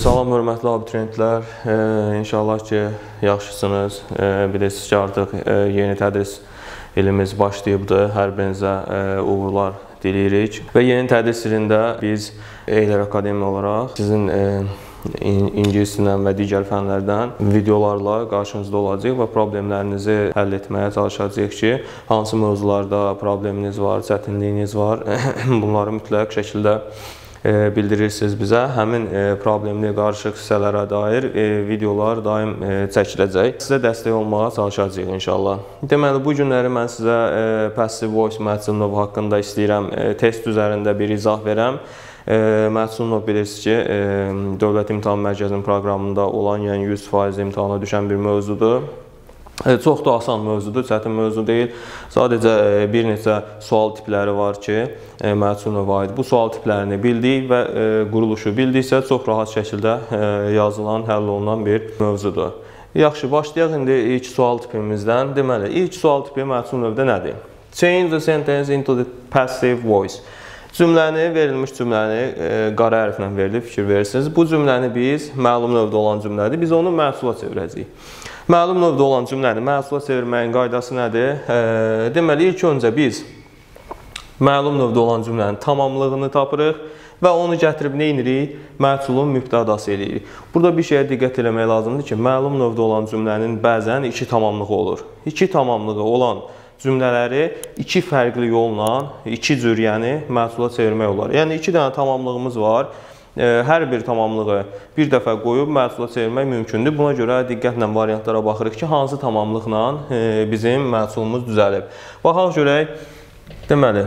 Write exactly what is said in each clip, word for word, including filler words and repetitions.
Salam, hörmətli abituriyentlər. E, İnşallah ki, yaxşısınız. E, Bilirsiniz ki, artıq e, yeni tədris ilimiz başlayıbdır. Hər birinizə e, uğurlar diləyirik. Və yeni tədris ilində biz Eylər Akademiya olaraq sizin e, ingilisdən və digər fənlərdən videolarla qarşınızda olacaq və problemlərinizi həll etməyə çalışacağıq ki, hansı mövzularda probleminiz var, çətinliyiniz var, bunları mütləq şəkildə bildirirsiniz bizə. Həmin problemli qarışıq hissələrə dair videolar daim çəkiləcək. Sizə dəstək olmağa çalışacağıq inşallah. Deməli, bu günləri mən sizə Passive Voice məhsul növü haqqında istəyirəm test üzərində bir izah verəm. Məhsul növ bilirsiniz ki, Dövlət İmtahan Mərkəzinin proqramında olan, yəni yüz faiz imtahana düşən bir mövzudur. Çox da asan mövzudur, çətin mövzu deyil. Sadəcə bir neçə sual tipləri var ki, məhsul növə aid. Bu sual tiplərini bildik və quruluşu bildiksə çox rahat şəkildə yazılan, həll olunan bir mövzudur. Yaxşı, başlayaq indi ilk sual tipimizdən. Deməli, ilk sual tipi məhsul növdə nədir? Change the sentence into the passive voice. Cümləni, verilmiş cümləni qara hərflə verilib, fikir verirsiniz. Bu cümləni biz, məlum növdə olan cümlədir, biz onu məhsula çevirəcəyik. Məlum növdə olan cümləni məhsula çevirməyin qaydası nədir? E, deməli, ilk öncə biz məlum növdə olan cümlənin tamamlığını tapırıq və onu gətirib nə edirik? Məhsulun mübtədası eləyirik. Burada bir şeyə diqqət eləmək lazımdır ki, məlum növdə olan cümlənin bəzən iki tamamlığı olur. İki tamamlığı olan cümlələri iki fərqli yolla, iki cür yəni məhsula çevirmək olar. Yəni, iki dənə tamamlığımız var. Hər bir tamamlığı bir dəfə qoyub məhsula çevirmək mümkündür. Buna görə diqqətlə variantlara baxırıq ki, hansı tamamlıqla bizim məhsulumuz düzəlib. Baxaq görək, deməli,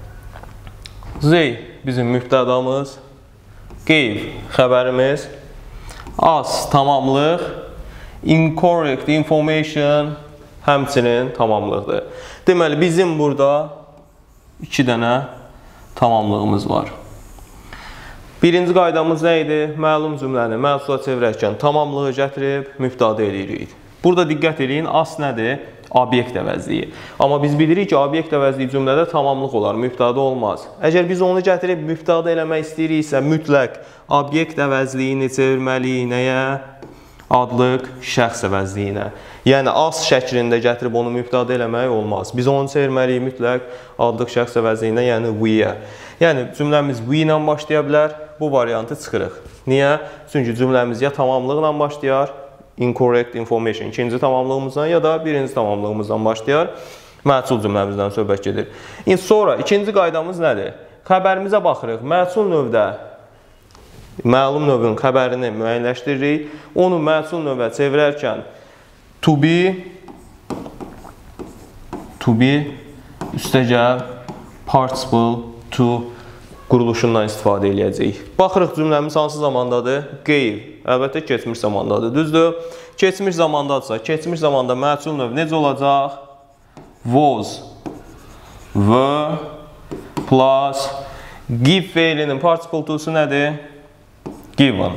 Z bizim mübtədamız, qeyb xəbərimiz, as tamamlıq, incorrect information həmçinin tamamlıqdır. Deməli, bizim burada iki dənə tamamlığımız var. Birinci qaydamız nə idi? Məlum cümləni məhsula çevirərkən tamamlığı gətirib mübtəda eləyirik. Burada diqqət eləyin, as nədir? Obyekt əvəzliyi. Amma biz bilirik ki, obyekt əvəzliyi cümlədə tamamlıq olar, mübtəda olmaz. Əgər biz onu gətirib mübtəda eləmək istəyiriksə, mütləq obyekt əvəzliyini çevirməliyik nəyə? Adlıq şəxs əvəzliyinə. Yəni, as şəklində gətirib onu mübtəda eləmək olmaz. Biz onu çevirməliyik mütləq adlıq şəxs əvəzliyinə, yəni we-yə. Yəni, cümləmiz we ilə başlaya bilər, bu variantı çıxırıq. Niyə? Çünki cümləmiz ya tamamlıqla başlayar, incorrect information, ikinci tamamlığımızdan ya da birinci tamamlığımızdan başlayar, məhsul cümləmizdən söhbət gedir. Sonra, ikinci qaydamız nədir? Xəbərimizə baxırıq, məhsul növdə məlum növün xəbərini müəyyənləşdiririk. Onu məhsul növə çevirərkən to be, to be, üstəgəl, participle to quruluşundan istifadə edəcəyik. Baxırıq, cümləmiz hansı zamandadır? Qeyb. Əlbəttə, keçmiş zamandadır. Düzdür? Keçmiş zamandadırsa, keçmiş zamanda məhsul növ necə olacaq? Was, were, plus, give feilinin participle to'su nədir? Given.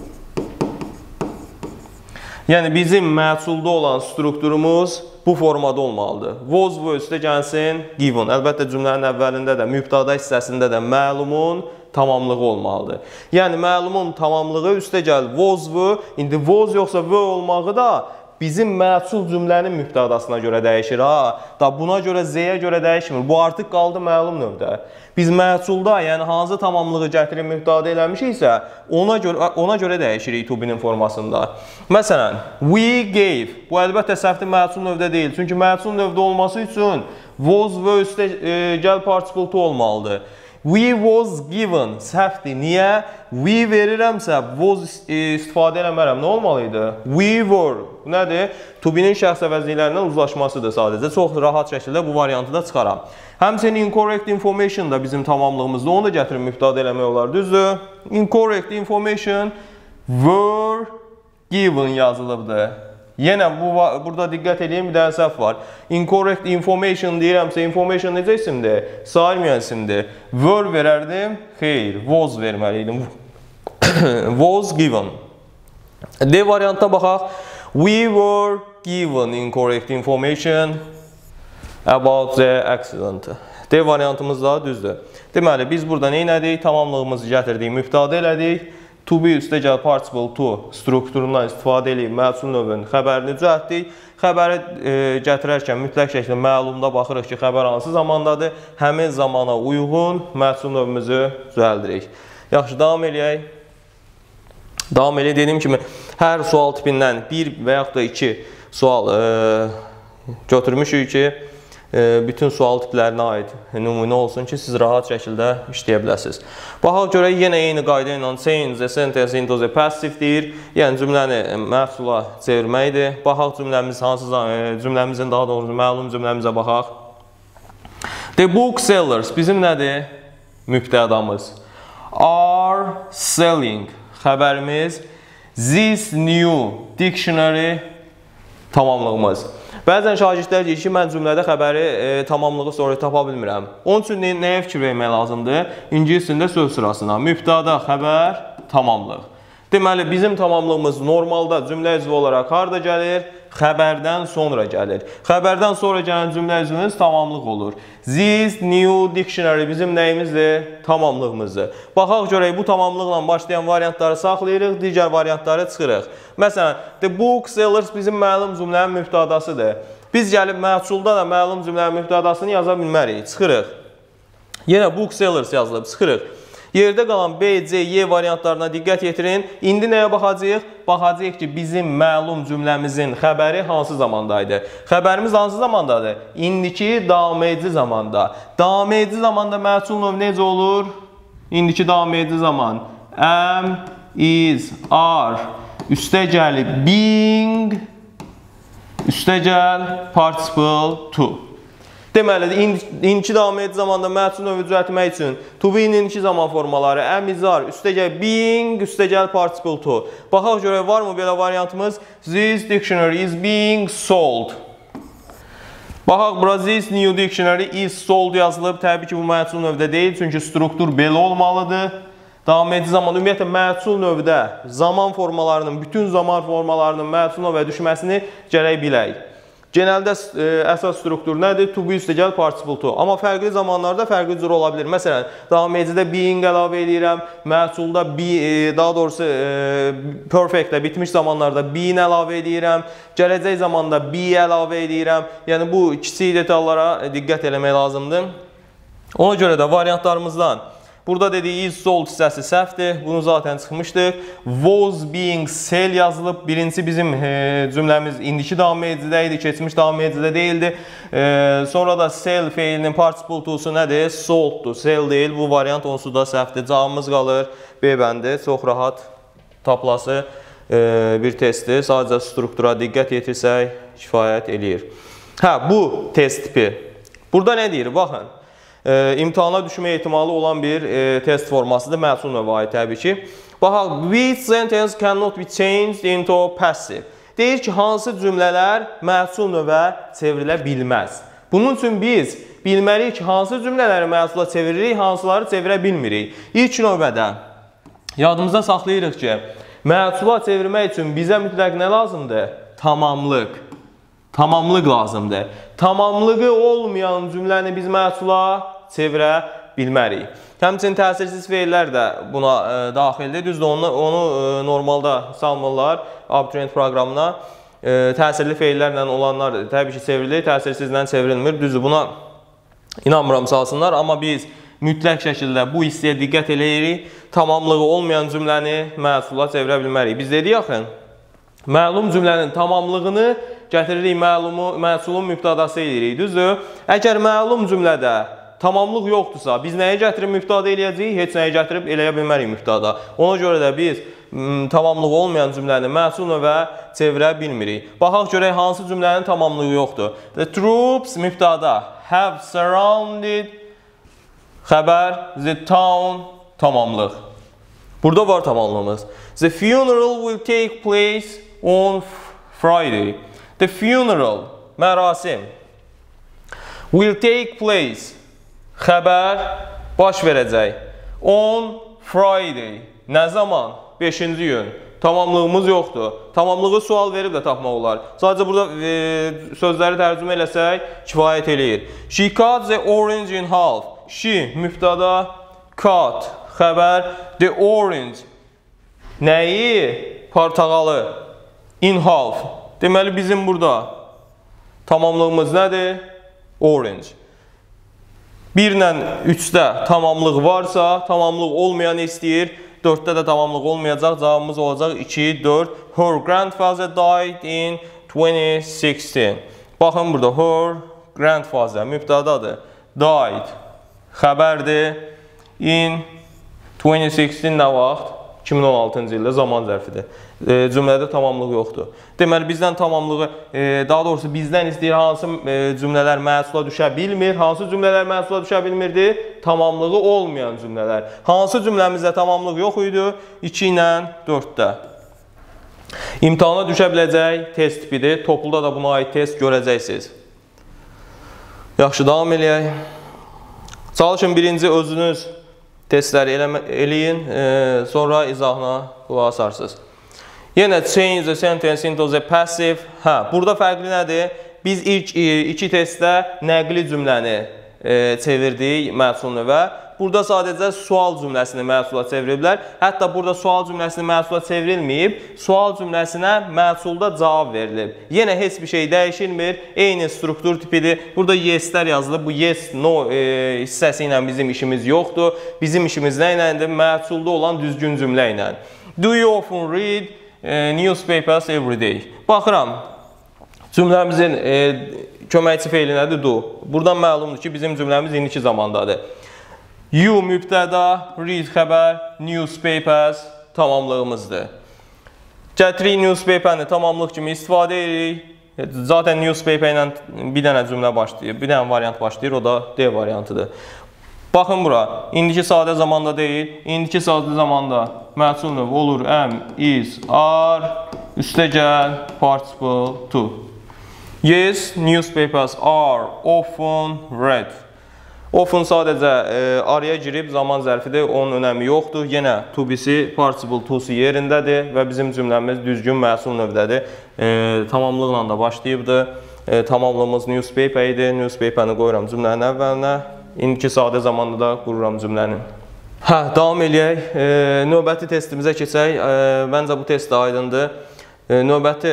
Yəni, bizim məhsulda olan strukturumuz bu formada olmalıdır. Was, were üstə gəlsin, given. Əlbəttə, cümlənin əvvəlində də, mübtada hissəsində də məlumun tamamlığı olmalıdır. Yəni, məlumun tamamlığı üstə gəl was, were. İndi was yoxsa were olmağı da bizim məhsul cümlənin mübtədasına görə dəyişir. Ha, da buna görə Z-yə görə dəyişmir. Bu artıq qaldı məlum növdə. Biz məhsulda, yəni hansı tamamlığı gətirib mübtəda eləmişiksə, ona görə, ona görə dəyişirik to be-nin formasında. Məsələn, we gave. Bu əlbəttə səhvdir, məhsul növdə deyil. Çünki məhsul növdə olması üçün was və üstə e, gəl participle to olmalıdır. We was given. Səhvdir. Niyə? We verirəmsə, was istifadə eləmərəm. Nə olmalıydı? We were. Bu nədir? To be-nin şəxs əvəzliklərindən uzlaşmasıdır sadəcə. Çox rahat şəkildə bu variantı da çıxaram. Həmçinin incorrect information da bizim tamamlığımızda. Onu da gətirib mübtəda eləmək olar. Düzdür? Incorrect information were given yazılıbdır. Yenə bu, burada diqqət edin, bir dənə səhv var. Incorrect information deyirəmsə, information necə isimdir? Sayılmayan isimdir. Were verərdim, xeyr, was verməliydim. Was given. D variantına baxaq. We were given incorrect information about the accident. D variantımız da düzdür. Deməli, biz burada nə elədik? Tamamlığımızı gətirdik, mübtəda elədik. to be üstə gəl participle to strukturundan istifadə edib məhsul növünün xəbərini düzəltdik. Xəbəri e, gətirərkən mütləq şəkildə məlumda baxırıq ki, xəbər hansı zamandadır. Həmin zamana uyğun məhsul növümüzü düzəldirik. Yaxşı, davam eləyək. Davam eləyək. Dediyim kimi, hər sual tipindən bir və yaxud da iki sual e, götürmüşük ki, bütün sual tiplərinə aid nümunə olsun ki, siz rahat şəkildə işləyə biləsiniz. Baxaq görək, yenə eyni qayda ilə change the sentence into the passive deyir. Yəni, cümləni məhsula çevirməkdir. Baxaq cümləmiz hansı, cümləmizin daha doğrusu məlum cümləmizə baxaq. The booksellers bizim nədir? Mübtədamız. Are selling xəbərimiz. This new dictionary tamamlığımız. Bəzən şagirdlər deyir ki, mən cümlədə xəbəri e, tamamlığı sonra tapa bilmirəm. Onun üçün nəyə fikir vermək lazımdır? İngiliscəsində söz sırasına. Mübtəda, xəbər, tamamlıq. Deməli, bizim tamamlığımız normalda cümlə üzvü olaraq harada gəlir? Xəbərdən sonra gəlir. Xəbərdən sonra gələn cümlə üzvümüz tamamlıq olur. This new dictionary bizim nəyimizdir? Tamamlığımızdır. Baxaq görək, bu tamamlıqla başlayan variantları saxlayırıq, digər variantları çıxırıq. Məsələn, the booksellers bizim məlum cümlənin mübtədasıdır. Biz gəlib məhsulda da məlum cümlənin mübtədasını yaza bilmərik, çıxırıq. Yenə booksellers yazılıb, çıxırıq. Yerdə qalan B, C, Y variantlarına diqqət yetirin. İndi nəyə baxacaq? Baxacaq ki, bizim məlum cümləmizin xəbəri hansı zamandaydı? Xəbərimiz hansı zamandadır? İndiki davam edici zamanda. Davam edici zamanda məhsul növ necə olur? İndiki davam edici zaman. Am, is, are. Üstə gəlib being. Üstə gəl participle to. Deməli, indiki davam edici zamanda məhsul növü düzəltmək üçün to be-nin indiki zaman formaları am, is, are, üstə gəl being, üstə gəl participle to. Baxaq görək, varmı belə variantımız? This dictionary is being sold. Baxaq, bura this new dictionary is sold yazılıb. Təbii ki, bu məhsul növdə deyil, çünki struktur belə olmalıdır. Davam edici zaman, ümumiyyətlə, məhsul növdə zaman formalarının, bütün zaman formalarının məhsul növə düşməsini gərək bilək. Genəldə e, əsas struktur nədir? To be üstə gəl participle to. Amma fərqli zamanlarda fərqli cür ola bilir. Məsələn, davam edicidə being əlavə edirəm, məhsulda be, e, daha doğrusu e, perfectlə bitmiş zamanlarda being əlavə edirəm, gələcək zamanda be əlavə edirəm. Yəni, bu kiçik detallara diqqət eləmək lazımdır. Ona görə də variantlarımızdan burada dediyi is sold hissəsi səhvdir. Bunu zaten çıxmışdıq. Was being sell yazılıb. Birincisi bizim e, cümləmiz indiki davam edicidə idi, keçmiş davam edicidə deyildi. E, sonra da sell feilinin participle to'su nədir? Solddur. Sell deyil. Bu variant onsuz da səhvdir. Cavabımız qalır B bəndi. Çox rahat taplası e, bir testdir. Sadəcə struktura diqqət yetirsək kifayət eləyir. Hə, bu test tipi. Burada nə deyir? Baxın. E, imtihana düşmə ehtimalı olan bir e, test formasıdır. Məhsul növə aid təbii ki. Baxaq, which sentence cannot be changed into passive? Deyir ki, hansı cümlələr məhsul növə çevrilə bilməz. Bunun üçün biz bilməliyik ki, hansı cümlələri məhsula çeviririk, hansıları çevirə bilmirik. İlk növbədə yadımıza saxlayırıq ki, məhsula çevirmək üçün bizə mütləq nə lazımdır? Tamamlıq. Tamamlıq lazımdır. Tamamlığı olmayan cümləni biz məhsula çevirə bilmərik. Həmçinin təsirsiz feillər də buna e, daxildir. Düzdür, onu, onu e, normalda salmırlar abituriyent proqramına. E, təsirli feillərlə olanlar təbii ki, çevrilir, təsirsizlə çevrilmir. Düzdür, buna inanmıram salsınlar. Amma biz mütləq şəkildə bu hissəyə diqqət eləyirik. Tamamlığı olmayan cümləni məhsula çevirə bilmərik. Biz dedik yaxın, məlum cümlənin tamamlığını gətiririk, məlumu, məhsulun mübtədası edirik. Düzdür? Əgər məlum cümlədə tamamlıq yoxdursa, biz nəyə gətirib mübtəda eləyəcəyik? Heç nəyə gətirib eləyə bilmərik mübtəda. Ona görə də biz tamamlığı olmayan cümləni məhsul növə çevirə bilmirik. Baxaq görək, hansı cümlənin tamamlığı yoxdur. The troops mübtəda have surrounded xəbər, the town tamamlıq. Burada var tamamlığımız. The funeral will take place on Friday. The funeral, mərasim. Will take place. Xəbər baş verəcək. On Friday. Nə zaman? beşinci gün. Tamamlığımız yoxdur. Tamamlığı sual verib də tapmaq olar. Sadəcə burada e, sözləri tərcümə eləsək kifayət eləyir. She cut the orange in half. She mübtəda, cut xəbər, the orange Nəyi? Portağalı. In half. Deməli, bizim burada tamamlığımız nədir? Orange. bir ilə üçdə tamamlıq varsa, tamamlıq olmayan istəyir. dörddə də tamamlıq olmayacaq. Cavabımız olacaq iki, dörd. Her grandfather died in twenty sixteen. Baxın burada. Her grandfather mübtədadır. Died. Xəbərdir. In twenty sixteen nə vaxt? iki min on altıncı ildə zaman zərfidir. E, cümlədə tamamlıq yoxdur. Deməli, bizdən tamamlığı, e, daha doğrusu bizdən istəyir hansı e, cümlələr məhsula düşə bilmir. Hansı cümlələr məhsula düşə bilmirdi? Tamamlığı olmayan cümlələr. Hansı cümləmizdə tamamlıq yox idi? iki ilə dörddə. İmtahana düşə biləcək test tipidir. Topluda da buna aid test görəcəksiniz. Yaxşı, davam eləyək. Çalışın birinci özünüz testləri eləyin, e, sonra izahına qulaq asarsınız. Yenə change the sentence into the passive. Hə, burada fərqli nədir? Biz ilk e, iki testdə nəqli cümləni e, çevirdik məhsul növə. Burada sadəcə sual cümləsini məhsula çeviriblər. Hətta burada sual cümləsini məhsula çevrilməyib, sual cümləsinə məhsulda cavab verilib. Yenə heç bir şey dəyişilmir, eyni struktur tipidir. Burada yeslər yazılıb, bu yes, no e, hissəsi ilə bizim işimiz yoxdur. Bizim işimiz nə iləndir? Məhsulda olan düzgün cümlə ilə. Do you often read e, newspapers every day? Baxıram, cümləmizin e, köməkçi feili nədir? Do. Buradan məlumdur ki, bizim cümləmiz indiki zamandadır. You mübtəda, read xəbər, newspapers tamamlığımızdır. Gətirik newspaper-ni tamamlıq kimi istifadə edirik. Zaten newspaper ilə bir dənə cümlə başlayır, bir dənə variant başlayır, o da D variantıdır. Baxın bura, indiki sadə zamanda deyil, indiki sadə zamanda məhsul növ olur am, is, are, üstə gəl, participle to. Yes, newspapers are often read. Often sadəcə e, araya girib zaman zərfidir, onun önəmi yoxdur. Yenə to be-si, participle to-su yerindədir və bizim cümləmiz düzgün məhsul növdədir. E, tamamlıqla da başlayıbdır. E, tamamlığımız newspaper idi. Newspaper-ni qoyuram cümlənin əvvəlinə. İndiki sadə zamanda da qururam cümlənin. Hə, davam eləyək. E, növbəti testimizə keçək. E, məncə bu test də aydındır. E, növbəti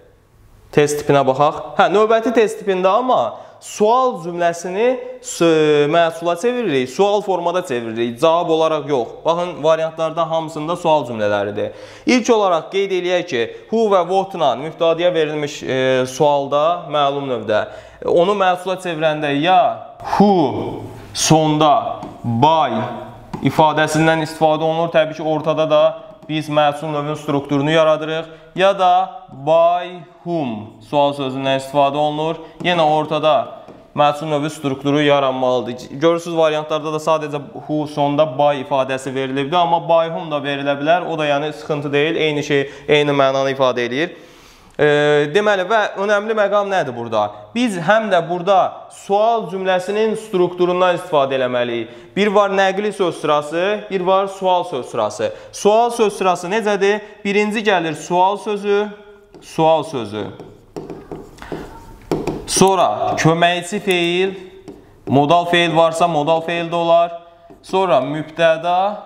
test tipinə baxaq. Hə, növbəti test tipində amma sual cümləsini məhsula çeviririk, sual formada çeviririk, cavab olaraq yox. Baxın, variantlarda hamısında sual cümlələridir. İlk olaraq qeyd eləyək ki, who və what-la mübtədəyə verilmiş e, sualda, məlum növdə, onu məhsula çevirəndə ya who sonda by ifadəsindən istifadə olunur, təbii ki, ortada da biz məhsul növün strukturunu yaradırıq, ya da by whom sual sözündən istifadə olunur. Yenə ortada məhsul növü strukturu yaranmalıdır. Görürsünüz, variantlarda da sadəcə who sonda by ifadəsi verilibdir, amma by whom da verilə bilər. O da yəni sıxıntı deyil, eyni şey, eyni mənanı ifadə edir. E, deməli, və önəmli məqam nədir burada? Biz həm də burada sual cümləsinin strukturundan istifadə eləməliyik. Bir var nəqli söz sırası, bir var sual söz sırası. Sual söz sırası necədir? Birinci gəlir sual sözü, sual sözü. Sonra köməkçi feil, modal feil varsa modal feil də olar. Sonra mübtəda,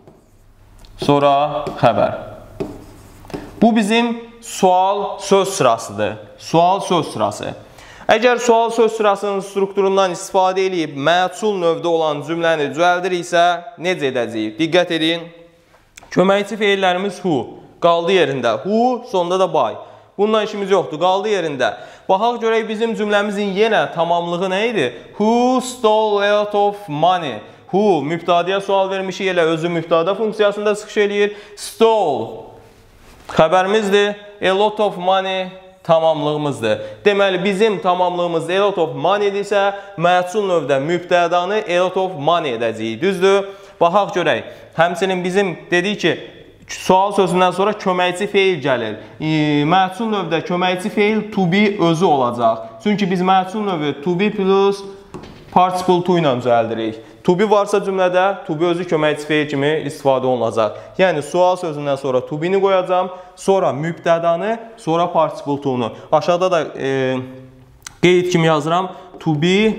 sonra xəbər. Bu bizim sual söz sırasıdır. Sual söz sırası. Əgər sual söz sırasının strukturundan istifadə edib məhsul növdə olan cümləni düzəldiriksə, necə edəcəyik? Diqqət edin. Köməkçi feillərimiz who. Qaldı yerində. Who, sonda da by. Bundan işimiz yoxdur. Qaldı yerində. Baxaq görək bizim cümləmizin yenə tamamlığı nə idi? Who stole a lot of money? Who, mübtədəyə sual vermişik, elə özü mübtədə funksiyasında çıxış eləyir. Stole. Xəbərimizdir. A lot of money tamamlığımızdır. Deməli, bizim tamamlığımız a lot of money-dirsə, məhsul növdə mübtədanı a lot of money edəcəyik. Düzdür? Baxaq görək. Həmçinin bizim dedik ki, sual sözündən sonra köməkçi feil gəlir. E, məhsul növdə köməkçi feil to be özü olacaq. Çünki biz məhsul növü to be plus participle to ilə düzəldirik. To be varsa cümlədə, to be özü köməkçi feil kimi istifadə olunacaq. Yəni, sual sözündən sonra to be-ni qoyacam, sonra mübtədanı, sonra participle to-nu. Aşağıda da e, qeyd kimi yazıram. To be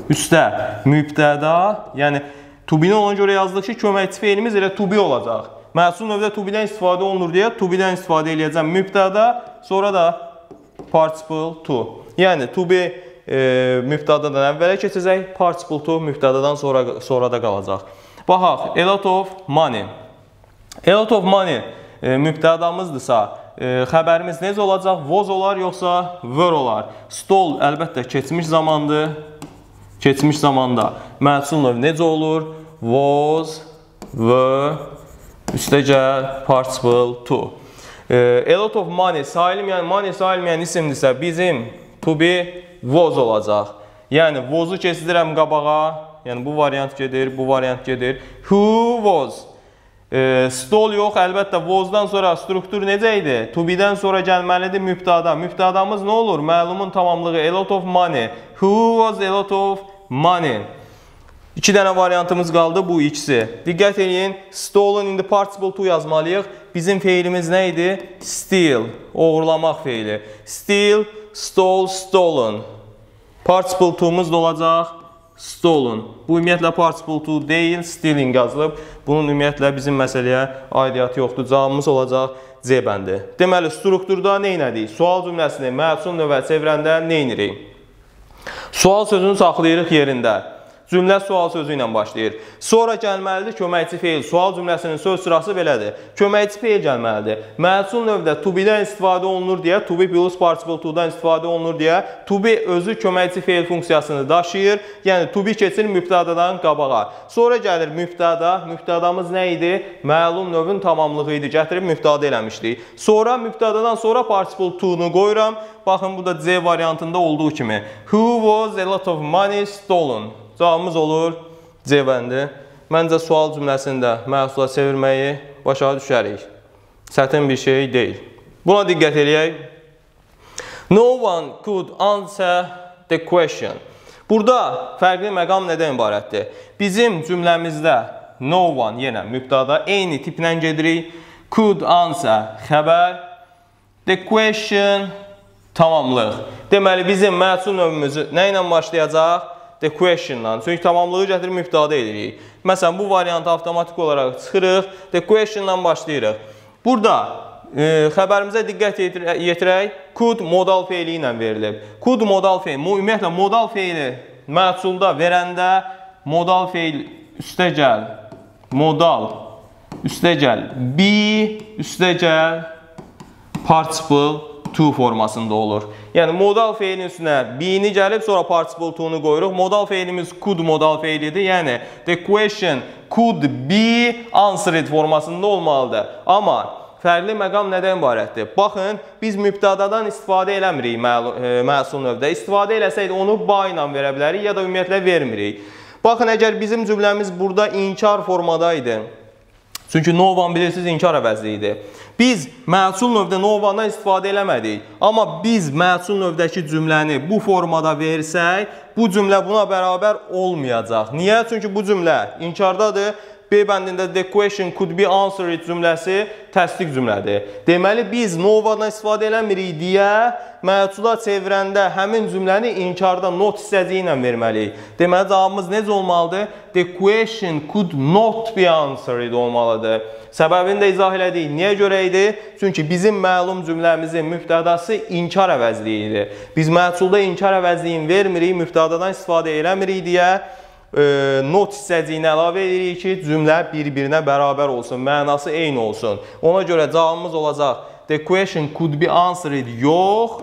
üstə mübtəda, yəni to be-ni ona görə yazdıq ki, köməkçi feilimiz elə to be olacaq. Məhsul növdə to be-dən istifadə olunur deyə to be-dən istifadə edəcəm mübtəda, sonra da participle to. Yəni to be e, mübtədadan əvvələ keçəcək, participle to mübtədadan sonra, sonra da qalacaq. Baxaq, a lot of money. A lot of money e, mübtədamızdırsa, e, xəbərimiz necə olacaq? Was olar, yoxsa were olar? Stole əlbəttə keçmiş zamandır. Keçmiş zamanda məhsul növü necə olur? Was, were, üstəcəl, participle to. E, a lot of money, sayılmayan, money sayılmayan isimdirsə bizim to be was olacaq. Yəni was'u keçidirəm qabağa, yəni bu variant gedir, bu variant gedir. Who was? E, stole yox, əlbəttə was'dan sonra struktur necə idi? To be-dən sonra gəlməlidir mübtada. Mübtadamız nə olur? Məlumun tamamlığı a lot of money. Who was a lot of money? İki dənə variantımız qaldı, bu ikisi. Diqqət edin, stolen indi participle to yazmalıyıq. Bizim feilimiz nə idi? Steal, oğurlamaq feili. Steal, stole, stolen. Participle to'muz da olacaq stolen. Bu ümumiyyətlə participle to deyil, stealing yazılıb. Bunun ümumiyyətlə bizim məsələyə aidiyyatı yoxdur. Cavabımız olacaq C bəndi. Deməli, strukturda nə edirik? Sual cümləsini məhsul növə çevirəndə nə edirik? Sual sözünü saxlayırıq yerində. Cümlə sual sözü ilə başlayır. Sonra gəlməlidir köməkçi feil. Sual cümləsinin söz sırası belədir. Köməkçi feil gəlməlidir. Məhsul növdə to be-dən istifadə olunur deyə, to be plus participle to-dan istifadə olunur deyə, to be özü köməkçi feil funksiyasını daşıyır. Yəni to be keçir mübtədadan qabağa. Sonra gəlir mübtəda. Mübtədamız nə idi? Məlum növün tamamlığı idi. Gətirib mübtəda eləmişdik. Sonra mübtədadan sonra participle to-nu qoyuram. Baxın, bu da C variantında olduğu kimi. Who was a lot of money stolen? Cavabımız olur C bəndi. Məncə sual cümləsində məhsula çevirməyi başa düşərik. Çətin bir şey deyil. Buna diqqət edək. No one could answer the question. Burada fərqli məqam nədən ibarətdir? Bizim cümləmizdə no one, yenə mübtada, eyni tiplə gedirik. Could answer, xəbər. The question, tamamlıq. Deməli, bizim məhsul növümüzü nə ilə başlayacaq? The question-dan. Çünki tamamlığı gətirib mübtada edirik. Məsələn, bu variantı avtomatik olaraq çıxırıq. The question-dan başlayırıq. Burada e, xəbərimizə diqqət yetirək. Could modal feili ilə verilib. Could modal feil. Ümumiyyətlə, modal feili məhsulda verəndə modal feil üstəgəl, modal üstəgəl, be üstəgəl, participle to formasında olur. Yəni modal feilin üstünə be-ni gəlib, sonra participle to-nu qoyuruq. Modal feilimiz could modal feilidir. Yəni the question could be answered formasında olmalıdır. Amma fərqli məqam nədən ibarətdir? Baxın, biz mübtədadan istifadə eləmirik məhsul növdə. İstifadə eləsəydi onu by ilə verə bilərik ya da ümumiyyətlə vermirik. Baxın, əgər bizim cümləmiz burada inkar formadaydı. Çünki no one bilirsiniz inkar əvəzli idi. Biz məhsul növdə no one-dan istifadə eləmədik. Amma biz məhsul növdəki cümləni bu formada versək, bu cümlə buna bərabər olmayacaq. Niyə? Çünki bu cümlə inkardadır. B bəndində the question could be answered cümləsi təsdiq cümlədir. Deməli, biz no one-dan istifadə eləmirik deyə məhsula çevirəndə həmin cümləni inkarda not hissəci ilə verməliyik. Deməli, cavabımız necə olmalıdır? The question could not be answered olmalıdır. Səbəbini də izah elədik. Niyə görə idi? Çünki bizim məlum cümləmizin mübtədası inkar əvəzliyi idi. Biz məhsulda inkar əvəzliyini vermirik, mübtədadan istifadə eləmirik deyə e, not hissəciyini əlavə edirik ki, cümlə bir-birinə bərabər olsun, mənası eyni olsun. Ona görə cavabımız olacaq the question could be answered yox,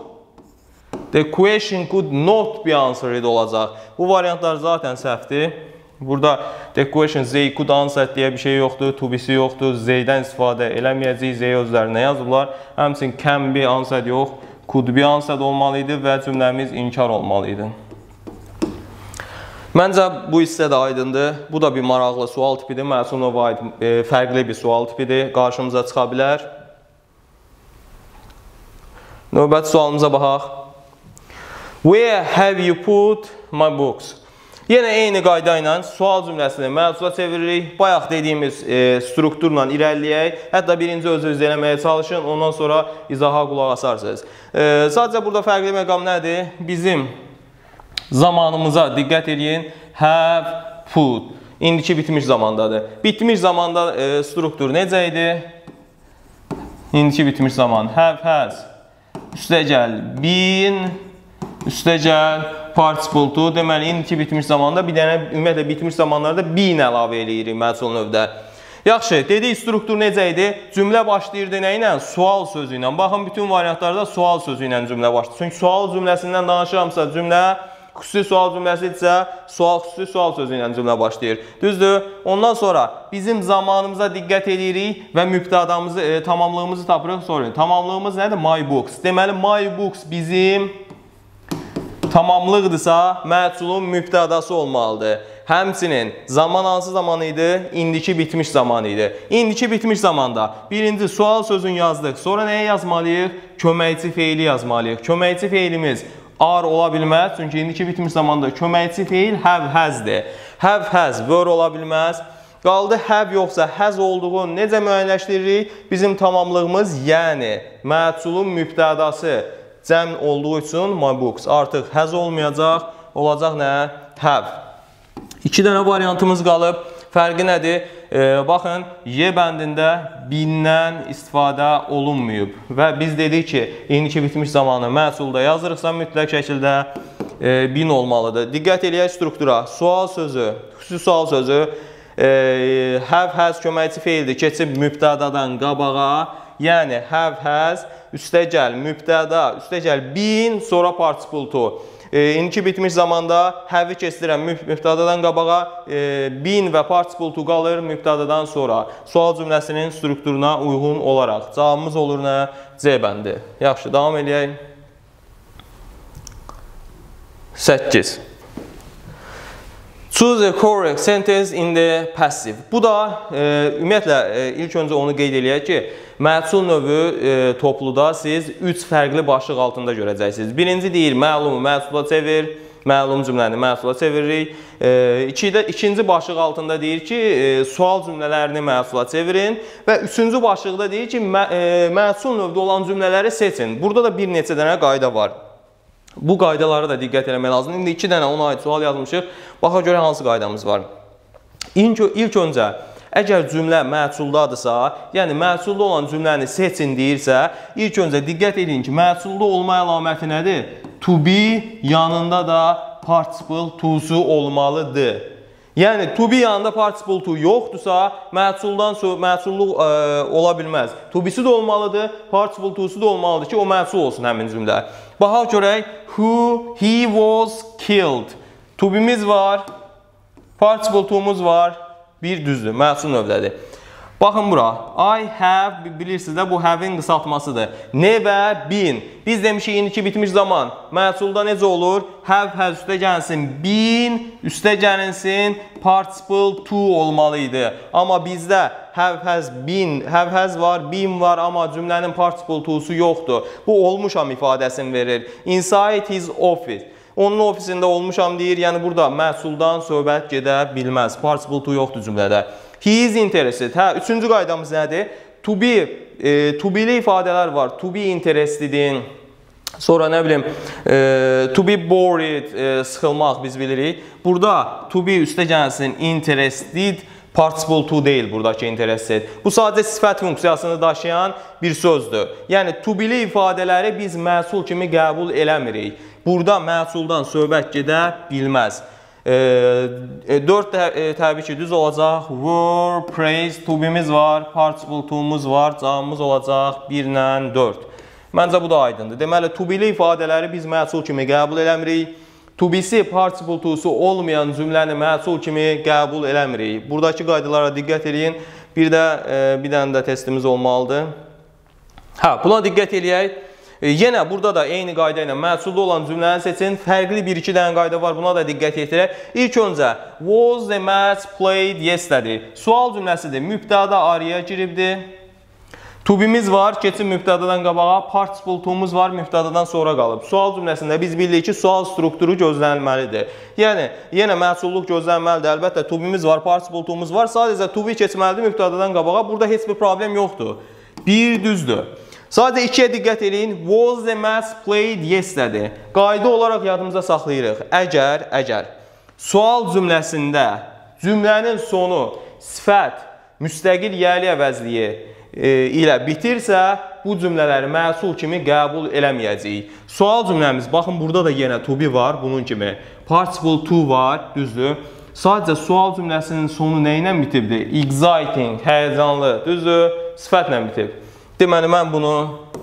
the question could not be answered olacaq. Bu variantlar zaten səhvdir. Burada the question Z could answer deyə bir şey yoxdur, to be-si yoxdur, Z-dən istifadə eləməyəcək, Z özlərinə yazırlar. Həmçinin can be answered yox, could be answered olmalıydı və cümləmiz inkar olmalıydı. Məncə bu hissə də aydındır. Bu da bir maraqlı sual tipidir. Məhsul növə aid e, fərqli bir sual tipidir. Qarşımıza çıxa bilər. Növbəti sualımıza baxaq. Where have you put my books? Yenə eyni qayda ilə sual cümləsini məhsula çeviririk. Bayaq dediyimiz e, strukturla irəliləyək. Hətta birinci öz-öz eləməyə çalışın. Ondan sonra izaha qulaq asarsınız. E, sadəcə burada fərqli məqam nədir? Bizim zamanımıza diqqət edin. Have put. İndiki bitmiş zamandadır. Bitmiş zamanda e, struktur necə idi? İndiki bitmiş zaman have has üstəgəl been üstəgəl participle to. Deməli indiki bitmiş zamanda bir dənə ümumiyyətlə bitmiş zamanlarda been əlavə eləyirik məhsul növdə. Yaxşı, dedik struktur necə idi? Cümlə başlayırdı nə ilə? Sual sözü ilə. Baxın, bütün variantlarda sual sözü ilə cümlə başlayır. Çünki sual cümləsindən danışıramsa cümlə xüsusi sual cümləsidirsə, sual xüsusi sual sözü ilə cümlə başlayır. Düzdür? Ondan sonra bizim zamanımıza diqqət edirik və mübtədamızı, e, tamamlığımızı tapırıq. Sonra tamamlığımız nədir? My books. Deməli, my books bizim tamamlıqdırsa, məhsulun mübtədası olmalıdır. Həmçinin zaman hansı zaman idi? İndiki bitmiş zaman idi. İndiki bitmiş zamanda birinci sual sözünü yazdıq. Sonra nəyə yazmalıyıq? Köməkçi feili yazmalıyıq. Köməkçi feilimiz are ola bilməz. Çünki indiki bitmiş zamanda köməkçi feil have has'dir. Have has were ola bilməz. Qaldı have yoxsa has olduğunu necə müəyyənləşdiririk? Bizim tamamlığımız, yəni məhsulun mübtədası cəm olduğu üçün my books artıq has olmayacaq. Olacaq nə? Have. İki dənə variantımız qalıb. Fərqi nədir? E, baxın, Y bəndində bindən istifadə olunmayıb. Və biz dedik ki, indiki bitmiş zamanı məhsulda yazırıqsa mütləq şəkildə e, bin olmalıdır. Diqqət eləyək struktura. Sual sözü, xüsusi sual sözü e, have has köməkçi feildir. Keçib mübtədadan qabağa. Yəni have has üstəgəl mübtəda, üstəgəl bin, sonra participle to. E, indiki bitmiş zamanda have-i keçdirən mübtədadan qabağa e, bin və participle to qalır mübtədadan sonra. Sual cümləsinin strukturuna uyğun olaraq. Cavabımız olur nə? C bəndi. Yaxşı, davam eləyək. səkkiz. Choose a correct sentence in the passive. Bu da e, ümumiyyətlə e, ilk öncə onu qeyd eləyək ki, məhsul növü e, topluda siz üç fərqli başlıq altında görəcəksiniz. Birinci deyir, məlumu məhsula çevir, məlum cümləni məhsula çeviririk. E, ikidə, ikinci başlıq altında deyir ki, e, sual cümlələrini məhsula çevirin və üçüncü başlıqda deyir ki, mə, e, məhsul növdə olan cümlələri seçin. Burada da bir neçə dənə qayda var. Bu qaydalara da diqqət eləmək lazım. İndi iki dənə ona aid sual yazmışıq. Baxa görə hansı qaydamız var? İlk, ilk öncə, əgər cümlə məhsuldadırsa, yəni məhsulda olan cümləni seçin deyirsə, ilk öncə diqqət edin ki, məhsulda olma əlaməti nədir? To be yanında da participle to'su olmalıdır. Yəni, to be yanında participle to yoxdursa, məhsuldan məhsulluq e, ola bilməz. To be'si də olmalıdır, participle to'su da olmalıdır ki, o məhsul olsun həmin cümlə. Baxaq görək, who, he was killed. To be'miz var, participle to'muz var, bir düzdür, məhsul növdədir. Baxın bura, I have, bilirsiniz də bu have-in qısaltmasıdır. Never been. Biz demişik, indiki bitmiş zaman məhsulda necə olur? Have has üstə gəlsin, been üstə gəlinsin, participle to olmalıydı. Amma bizdə have has been, have has var, been var, amma cümlənin participle to'su yoxdur. Bu olmuşam ifadəsini verir. Inside his office. Onun ofisində olmuşam deyir, yəni burada məhsuldan söhbət gedə bilməz. Participle to yoxdur cümlədə. He is interested. Hə, üçüncü qaydamız nədir? To be, e, to be'li ifadələr var. To be interestedin. Sonra nə bilim, e, to be bored, e, sıxılmaq biz bilirik. Burada to be üstə gəlsin, interested, participle to deyil buradakı interested. Bu sadəcə sifət funksiyasını daşıyan bir sözdür. Yəni, to be'li ifadələri biz məhsul kimi qəbul eləmirik. Burada məhsuldan söhbət gedə bilməz. E, dörd e, təbii ki, düz olacaq. Were, praise, to be'miz var, participle to'muz var, cavabımız olacaq bir ilə dörd. Məncə bu da aydındır. Deməli, to be'li ifadələri biz məhsul kimi qəbul eləmirik. To be'si, participle to'su olmayan cümləni məhsul kimi qəbul eləmirik. Buradakı qaydalara diqqət edin. Bir də e, bir dənə də testimiz olmalıdır. Hə, buna diqqət eləyək. E, yenə burada da eyni qayda ilə məhsulda olan cümləni seçin. Fərqli bir-iki dənə qayda var. Buna da diqqət yetirək. İlk öncə, was the match played yesterday? Sual cümləsidir. Mübtəda araya giribdir. To be'miz var, keçin mübtədadan qabağa, participle to'muz var, mübtədadan sonra qalıb. Sual cümləsində biz bilirik ki, sual strukturu gözlənilməlidir. Yəni, yenə məhsulluq gözlənilməlidir. Əlbəttə, to be'miz var, participle to'muz var. Sadəcə to be keçməlidir mübtədadan qabağa. Burada heç bir problem yoxdur. Bir düzdür. Sadəcə ikiyə diqqət edin. Was the match played yesterday? Qayda olaraq yadımıza saxlayırıq. Əgər, əgər sual cümləsində cümlənin sonu sifət, müstəqil yəli əvəzliyi ilə bitirsə, bu cümlələri məhsul kimi qəbul eləməyəcəyik. Sual cümləmiz, baxın, burada da yenə to be var, bunun kimi. Participle to var, düzdür. Sadəcə sual cümləsinin sonu nə ilə bitibdir? Exciting, həyəcanlı, düzdür, sifətlə bitib. Deməli, mən bunu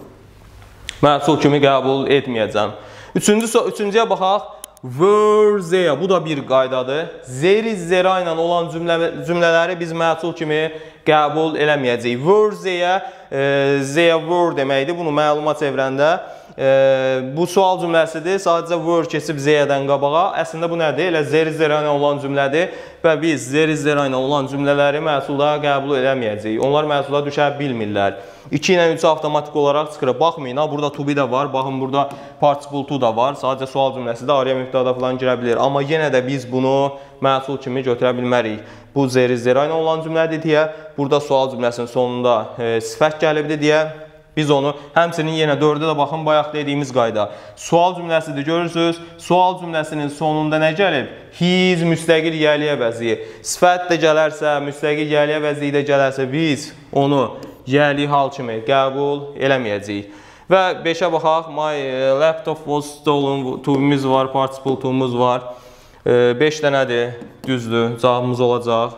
məhsul kimi qəbul etməyəcəm. Üçüncü, üçüncüyə baxaq. Were there, bu da bir qaydadır. Zeri zera ilə olan cümlə, cümlələri biz məhsul kimi qəbul eləməyəcəyik. Were there, e, there were deməkdir. Bunu məluma çevirəndə e, bu sual cümləsidir. Sadəcə were keçib zeyədən qabağa. Əslində bu nədir? Elə zeri zera ilə olan cümlədir və biz zeri zera ilə olan cümlələri məhsulda qəbul eləməyəcəyik. Onlar məhsulda düşə bilmirlər. iki ilə üç avtomatik olaraq çıxır. Baxmayın, burada to be də var. Baxın, burada participle to da var. Sadəcə sual cümləsi də araya mübtəda falan girə bilir. Amma yenə də biz bunu məhsul kimi götürə bilmərik. Bu zeri zera ilə olan cümlədir deyə, burada sual cümləsinin sonunda e, sifət gəlibdir deyə biz onu, həmçinin yenə dördə də baxın, bayaq dediyimiz qayda. Sual cümləsidir, görürsünüz. Sual cümləsinin sonunda nə gəlib? His müstəqil yəli əvəzi. Sifət də gələrsə, müstəqil yəli əvəzi də gələrsə, biz onu yəli hal kimi qəbul eləməyəcəyik. Və beşə baxaq. My laptop was stolen. To-miz var, participle to-muz var. beş dənədir, düzdür, cavabımız olacaq.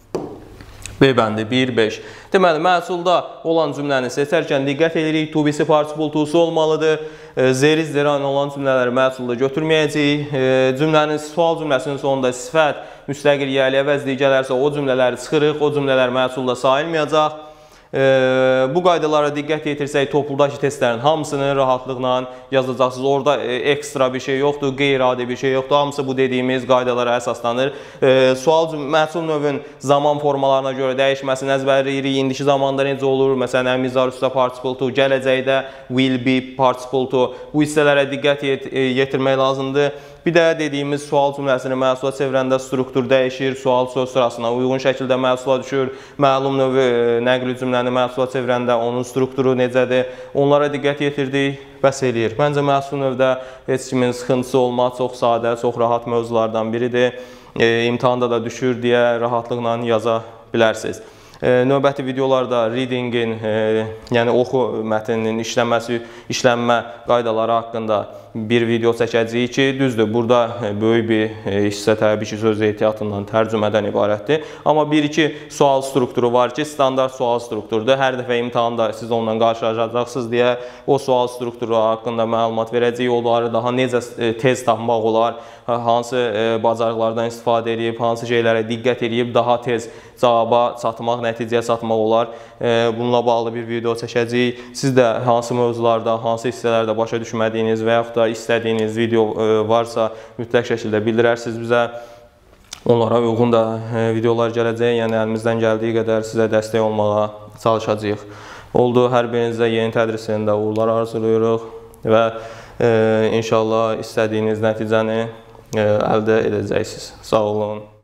B bəndi, bir, beş. Deməli, məhsulda olan cümləni seçərkən diqqət edirik. To-bisi, participle to-su olmalıdır. Zeri zera olan cümlələri məhsulda götürməyəcəyik. Cümlənin, sual cümləsinin sonunda sifət, müstəqil yəli əvəzliyi gələrsə, o cümlələri çıxırıq, o cümlələr məhsulda sayılmayacaq. E, bu qaydalara diqqət yetirsək, topludakı testlərin hamısını rahatlıqla yazacaqsınız. Orada e, ekstra bir şey yoxdur, qeyri-adi bir şey yoxdur. Hamısı bu dediyimiz qaydalara əsaslanır. E, sual məhsul növün zaman formalarına görə dəyişməsini əzbərləyirik. İndiki zamanda necə olur? Məsələn, əmizar üstə participle to, gələcəkdə will be participle to. Bu hissələrə diqqət yet yetirmək lazımdır. Bir də dediyimiz sual cümləsini məhsula çevirəndə struktur dəyişir, sual söz sırasına uyğun şəkildə məhsula düşür. Məlum növü nəqli cümləni məhsula çevirəndə onun strukturu necədir? Onlara diqqət yetirdik, bəs eləyir. Məncə məhsul növdə heç kimin sıxıntısı olmaz, çox sadə, çox rahat mövzulardan biridir. E, imtahanda da düşür deyə rahatlıqla yaza bilərsiniz. E, növbəti videolarda readingin, e, yəni oxu mətninin işlənməsi, işlənmə qaydaları haqqında bir video çəkəcəyik ki, düzdür, burada böyük bir hissə təbii ki, söz ehtiyatından, tərcümədən ibarətdir. Amma bir-iki sual strukturu var ki, standart sual strukturudur. Hər dəfə imtahanda siz onunla qarşılaşacaqsınız deyə o sual strukturu haqqında məlumat verəcəyik. Onları daha necə tez tapmaq olar, hansı bacarıqlardan istifadə edib, hansı şeylərə diqqət edib daha tez cavaba çatmaq, nəticəyə çatmaq olar. Bununla bağlı bir video çəkəcəyik. Siz də hansı mövzularda, hansı hissələrdə başa düşmədiyiniz və yaxud da istədiyiniz video varsa mütləq şəkildə bildirərsiniz bizə. Onlara uyğun da videolar gələcək. Yəni əlimizdən gəldiyi qədər sizə dəstək olmağa çalışacağıq. Oldu, hər birinizə yeni tədrisində uğurlar arzulayırıq və e, inşallah istədiyiniz nəticəni e, əldə edəcəksiniz. Sağ olun.